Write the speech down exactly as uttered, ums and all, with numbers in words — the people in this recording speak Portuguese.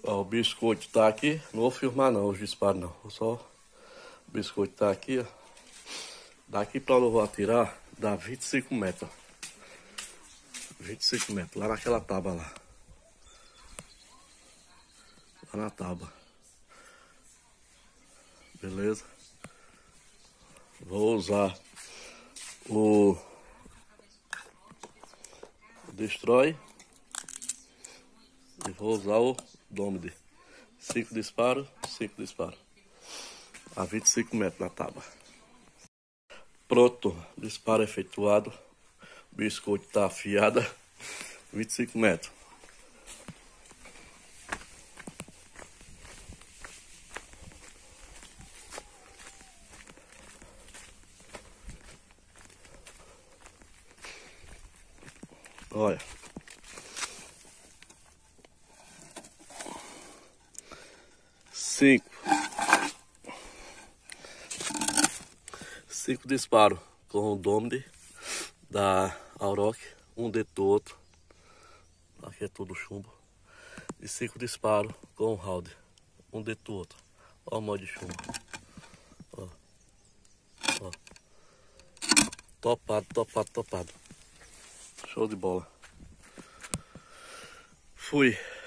Ó, o biscoito tá aqui. Não vou filmar não, os disparos não. Só o biscoito tá aqui, ó. Daqui pra onde eu vou atirar, dá vinte e cinco metros. vinte e cinco metros, lá naquela tábua lá. Lá na tábua. Beleza? Vou usar o Destrói. E vou usar o Domide. cinco disparos, cinco disparos. A vinte e cinco metros na tábua. Pronto, disparo efetuado. O biscoito tá afiado. vinte e cinco metros. Olha. Cinco. Cinco disparos com o Domide da Auroch. Um dentro do outro. Aqui é tudo chumbo. E cinco disparos com o round. Um dentro do outro. Olha o modo de chumbo. Ó. Ó. Topado, topado, topado. Show de bola. Fui.